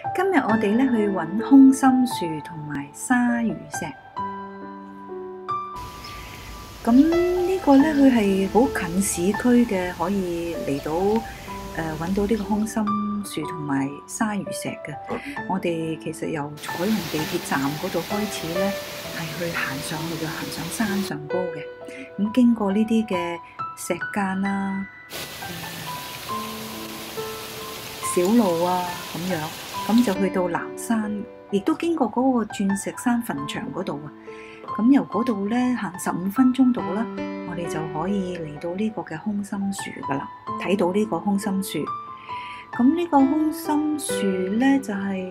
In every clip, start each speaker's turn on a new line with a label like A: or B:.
A: 今日我哋咧去揾空心樹同埋鯊魚石。咁呢個咧佢係好近市區嘅，可以嚟到揾到呢個空心樹同埋鯊魚石嘅。我哋其實由彩虹地鐵站嗰度開始咧，係去行上去嘅，行上山上高嘅。咁經過呢啲嘅石澗啦、小路啊咁樣，咁就去到南山，亦都經過嗰個鑽石山墳場嗰度啊。咁由嗰度咧行15分鐘度啦，我哋就可以嚟到呢個嘅空心樹噶啦，睇到呢個空心樹。咁呢個空心樹咧就係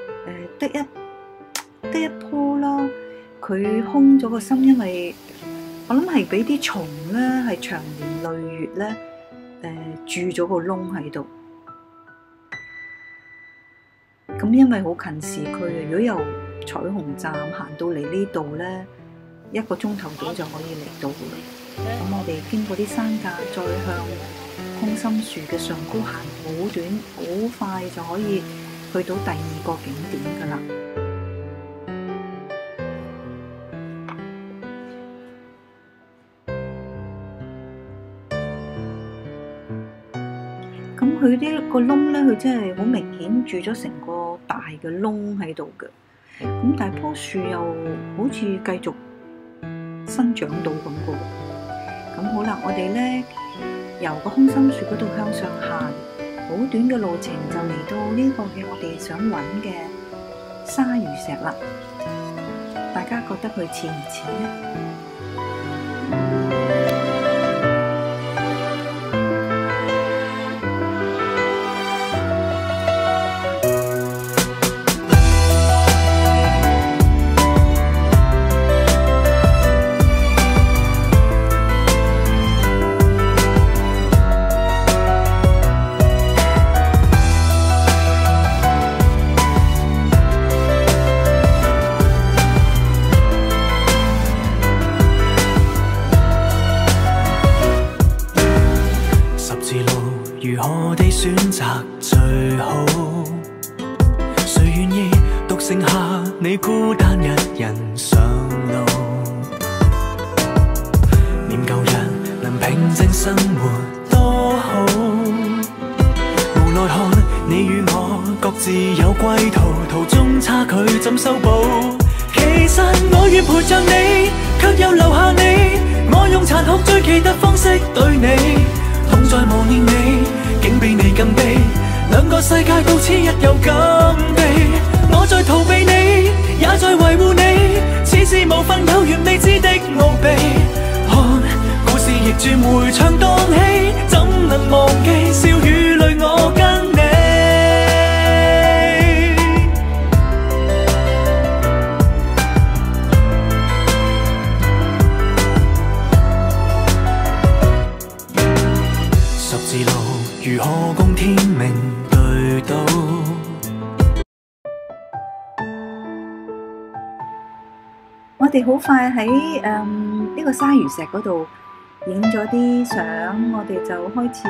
A: 得一棵啦，佢空咗個心，因為我諗係俾啲蟲咧係長年累月咧蛀咗個窿喺度。咁因為好近市區嘅，如果由彩虹站行到嚟呢度咧，1個鐘頭到就可以嚟到嘅啦。咁我哋經過啲山澗，再向空心樹嘅上高行，好短好快就可以去到第2個景點噶啦。咁佢呢個窿咧，佢真係好明顯住咗成個大嘅窿喺度嘅。咁但係棵樹又好似繼續生長到咁嘅。咁好啦，我哋咧由個空心樹嗰度向上行，好短嘅路程就嚟到呢個嘅我哋想揾嘅鯊魚石啦。大家覺得佢似唔似呢？
B: 如何地選擇最好？誰願意獨剩下你孤單一人上路？念舊日能平靜生活多好，無奈看你與我各自有歸途，途中差距怎修補？其實我願陪着你，卻又留下你，我用殘酷最奇特方式對你，痛在磨練你，竟比你更悲，兩個世界到此一遊咁地，我在逃避你，也在維護你，似是無份有緣未知的奧秘。看故事亦轉回腸蕩氣，怎能忘記笑與淚我跟你。十字路如何共天命對到？
A: 我哋好快喺呢個鯊魚石嗰度影咗啲相，我哋就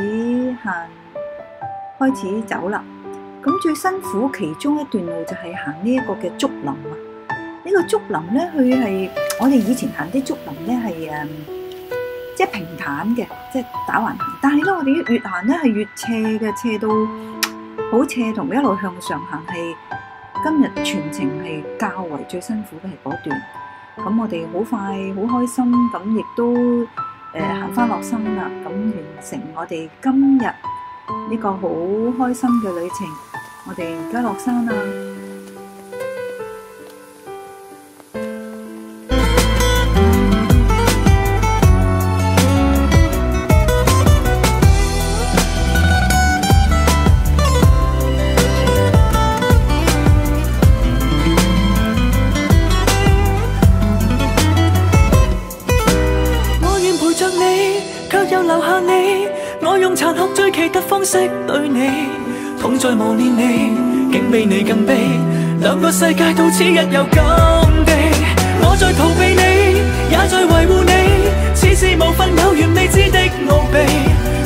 A: 開始走啦。咁最辛苦其中一段路就係行呢一個嘅竹林啊！呢個竹林咧，佢係我哋以前行啲竹林咧係即係平坦嘅，即係打橫行。但係咧，我哋越行咧係越斜嘅，斜到好斜，同一路向上行。係今日全程係較為最辛苦嘅係嗰段。咁我哋好快好開心，咁亦都行翻落山啦。咁完成我哋今日呢個好開心嘅旅程。我哋而家落山啦。
B: 又留下你，我用殘酷最奇特方式對你，痛在磨練你，竟比你更悲，兩個世界到此一遊咁地，我在逃避你，也在維護你，似是無份有緣未知的奧秘。